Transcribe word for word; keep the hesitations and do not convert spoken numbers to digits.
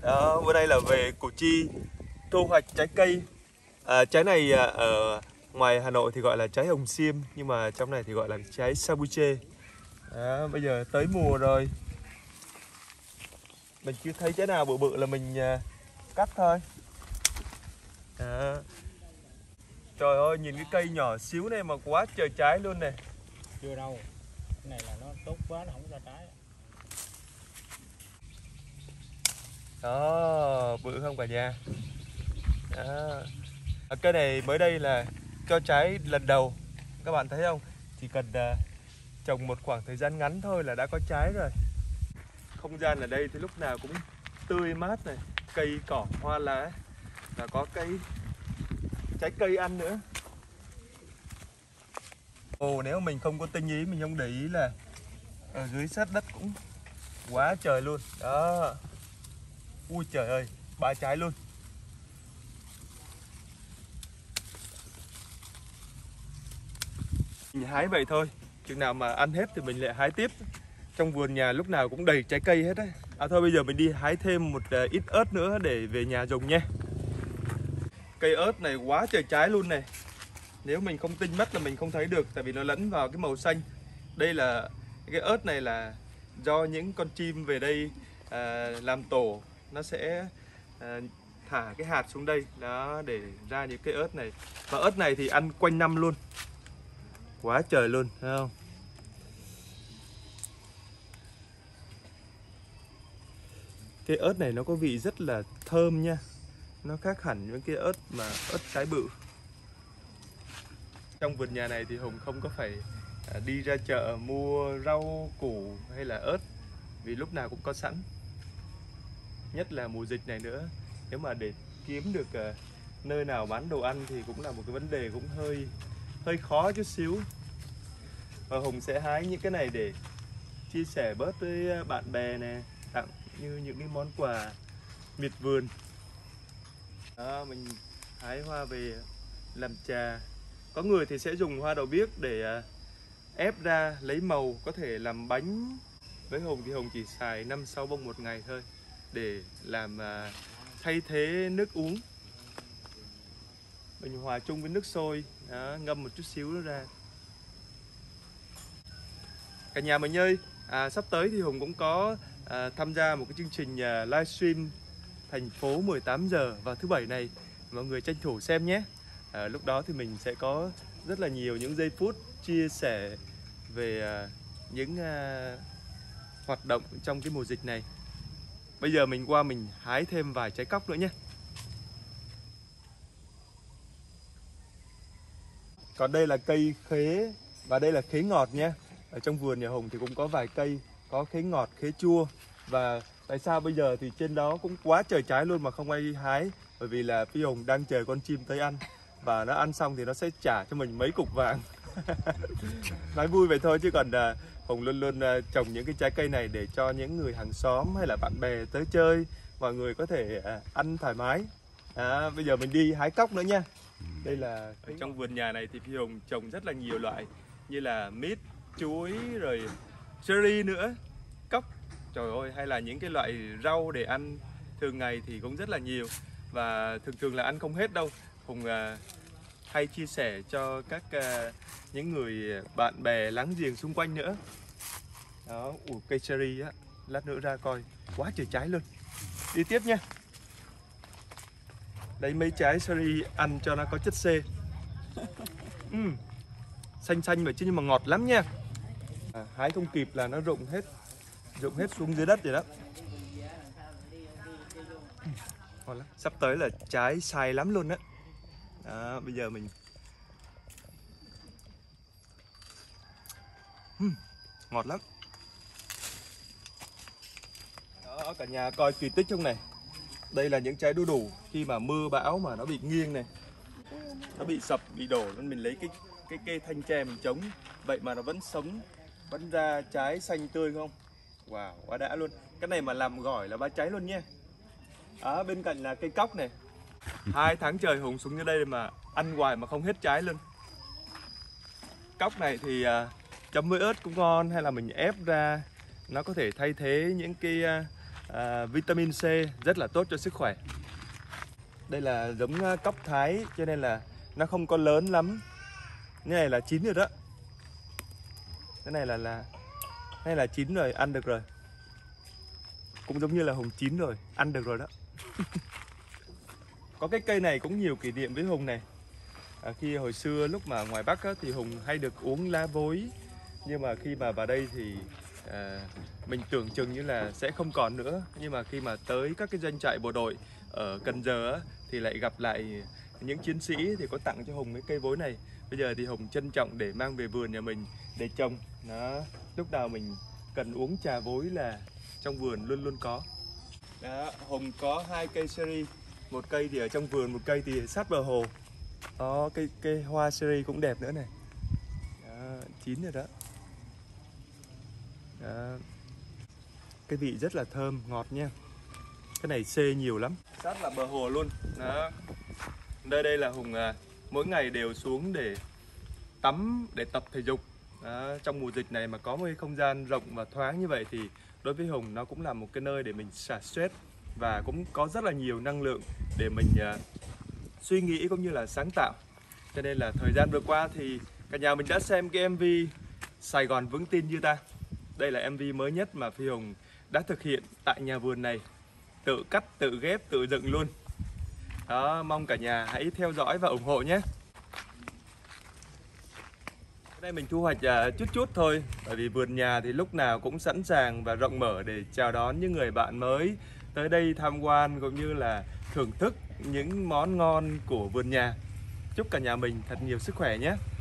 Đó, bữa nay là về Củ Chi thu hoạch trái cây. À, trái này à, ở ngoài Hà Nội thì gọi là trái hồng xiêm, nhưng mà trong này thì gọi là trái Sabuche. Đó, bây giờ tới mùa rồi, mình chưa thấy trái nào bự bự là mình à, cắt thôi. Đó. Trời ơi, nhìn cái cây nhỏ xíu này mà quá trời trái luôn này. Chưa đâu, cái này là nó tốt quá nó không ra trái. Đó, bự không cả nhà. Đó. À, cây này mới đây là cho trái lần đầu, các bạn thấy không? Chỉ cần uh, trồng một khoảng thời gian ngắn thôi là đã có trái rồi. Không gian ở đây thì lúc nào cũng tươi mát này, cây cỏ hoa lá, và có cây trái cây ăn nữa. Ồ, nếu mình không có tinh ý, mình không để ý là ở dưới sát đất cũng quá trời luôn. Đó. Ui trời ơi, ba trái luôn. Mình hái vậy thôi, chừng nào mà ăn hết thì mình lại hái tiếp. Trong vườn nhà lúc nào cũng đầy trái cây hết đấy. À thôi bây giờ mình đi hái thêm một ít ớt nữa để về nhà dùng nhé. Cây ớt này quá trời trái luôn này. Nếu mình không tinh mắt là mình không thấy được, tại vì nó lẫn vào cái màu xanh. Đây là cái ớt này là do những con chim về đây à, làm tổ, nó sẽ à, thả cái hạt xuống đây đó để ra những cái ớt này. Và ớt này thì ăn quanh năm luôn. Quá trời luôn, thấy không? Cái ớt này nó có vị rất là thơm nha. Nó khác hẳn với cái ớt mà ớt trái bự. Trong vườn nhà này thì Hùng không có phải đi ra chợ mua rau củ hay là ớt, vì lúc nào cũng có sẵn. Nhất là mùa dịch này nữa, nếu mà để kiếm được nơi nào bán đồ ăn thì cũng là một cái vấn đề cũng hơi hơi khó chút xíu. Và Hùng sẽ hái những cái này để chia sẻ bớt với bạn bè nè, tặng như những cái món quà miệt vườn. Đó, mình hái hoa về làm trà. Có người thì sẽ dùng hoa đậu biếc để ép ra lấy màu, có thể làm bánh. Với Hùng thì Hùng chỉ xài năm sáu bông một ngày thôi để làm thay thế nước uống. Mình hòa chung với nước sôi, đó, ngâm một chút xíu nữa ra. Cả nhà mình ơi, à, sắp tới thì Hùng cũng có à, tham gia một cái chương trình à, livestream thành phố mười tám giờ vào thứ bảy này. Mọi người tranh thủ xem nhé. À, lúc đó thì mình sẽ có rất là nhiều những giây phút chia sẻ về à, những à, hoạt động trong cái mùa dịch này. Bây giờ mình qua mình hái thêm vài trái cóc nữa nhé. Còn đây là cây khế, và đây là khế ngọt nha. Ở trong vườn nhà Hùng thì cũng có vài cây, có khế ngọt, khế chua. Và tại sao bây giờ thì trên đó cũng quá trời trái luôn mà không ai hái? Bởi vì là Phi Hùng đang chờ con chim tới ăn, và nó ăn xong thì nó sẽ trả cho mình mấy cục vàng. Nói vui vậy thôi, chứ còn uh, Hùng luôn luôn uh, trồng những cái trái cây này để cho những người hàng xóm hay là bạn bè tới chơi, mọi người có thể uh, ăn thoải mái. À, bây giờ mình đi hái cóc nữa nha. Đây là ở trong vườn nhà này thì Phi Hùng trồng rất là nhiều loại, như là mít, chuối, rồi cherry nữa, cóc, trời ơi, hay là những cái loại rau để ăn thường ngày thì cũng rất là nhiều. Và thường thường là ăn không hết đâu. Hùng uh, hay chia sẻ cho các uh, những người bạn bè láng giềng xung quanh nữa. Đó, ủa, cây cherry á, lát nữa ra coi, quá trời trái luôn. Đi tiếp nha. Đây mấy trái cherry ăn cho nó có chất xê. uhm, Xanh xanh vậy chứ nhưng mà ngọt lắm nha. À, hái không kịp là nó rụng hết, rụng hết xuống dưới đất rồi đó. Ngon lắm. Sắp tới là trái sai lắm luôn đó. Đó, bây giờ mình uhm, ngọt lắm. Đó, cả nhà coi kỳ tích trong này. Đây là những trái đu đủ khi mà mưa bão mà nó bị nghiêng này, nó bị sập, bị đổ, nên mình lấy cái cái cây thanh tre mình chống, vậy mà nó vẫn sống, vẫn ra trái xanh tươi không? Wow, quá đã luôn. Cái này mà làm gỏi là ba cháy luôn nha. Đó, bên cạnh là cây cóc này. Hai tháng trời Hùng xuống như đây mà ăn hoài mà không hết trái luôn. Cóc này thì uh, chấm với ớt cũng ngon, hay là mình ép ra, nó có thể thay thế những cái uh, à, vitamin C rất là tốt cho sức khỏe. Đây là giống cóc Thái cho nên là nó không có lớn lắm. Cái này là chín rồi đó. Cái này là là cái này là chín rồi, ăn được rồi. Cũng giống như là Hùng chín rồi, ăn được rồi đó. Có cái cây này cũng nhiều kỷ niệm với Hùng này. À, khi hồi xưa lúc mà ngoài Bắc á, thì Hùng hay được uống lá vối. Nhưng mà khi mà vào đây thì à, mình tưởng chừng như là sẽ không còn nữa. Nhưng mà khi mà tới các cái doanh trại bộ đội ở Cần Giờ á, thì lại gặp lại những chiến sĩ thì có tặng cho Hùng cái cây vối này. Bây giờ thì Hùng trân trọng để mang về vườn nhà mình để trồng. Đó, lúc nào mình cần uống trà vối là trong vườn luôn luôn có. Đó, Hùng có hai cây seri, một cây thì ở trong vườn, một cây thì sát bờ hồ. Đó, cây cây hoa seri cũng đẹp nữa này. Đó, chín rồi đó. Đó. Cái vị rất là thơm, ngọt nha. Cái này C nhiều lắm, sát là bờ hồ luôn. Đó. Đây đây là Hùng à, mỗi ngày đều xuống để tắm, để tập thể dục. Đó. Trong mùa dịch này mà có một cái không gian rộng và thoáng như vậy thì đối với Hùng nó cũng là một cái nơi để mình xả stress và cũng có rất là nhiều năng lượng để mình uh, suy nghĩ cũng như là sáng tạo. Cho nên là thời gian vừa qua thì cả nhà mình đã xem cái em vê Sài Gòn vững tin như ta. Đây là em vê mới nhất mà Phi Hùng đã thực hiện tại nhà vườn này, tự cắt, tự ghép, tự dựng luôn. Đó, mong cả nhà hãy theo dõi và ủng hộ nhé. Đây mình thu hoạch uh, chút chút thôi, bởi vì vườn nhà thì lúc nào cũng sẵn sàng và rộng mở để chào đón những người bạn mới tới đây tham quan cũng như là thưởng thức những món ngon của vườn nhà. Chúc cả nhà mình thật nhiều sức khỏe nhé.